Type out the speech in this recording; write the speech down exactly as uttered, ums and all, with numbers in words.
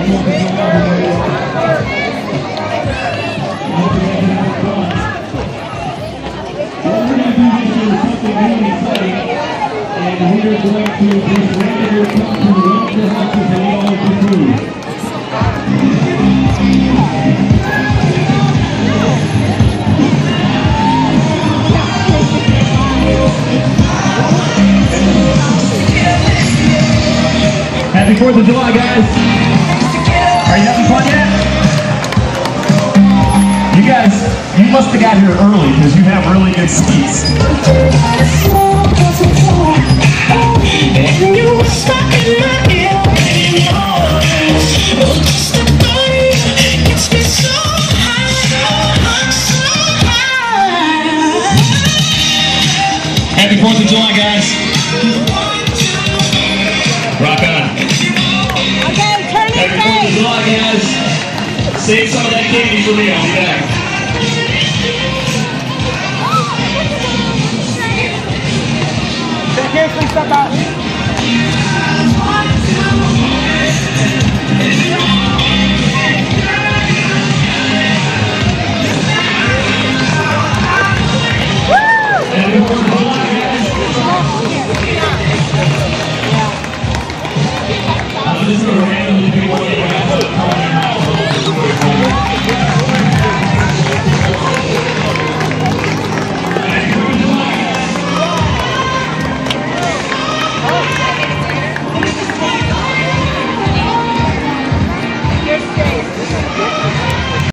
Happy fourth of July, guys. Are you having fun yet? You guys, you must have got here early because you have really good skis. Happy fourth of July, guys. Rock on. Okay, turn it Happy fourth of July, guys. Save some of that candy for me. I'll be back. Carefully step out. This is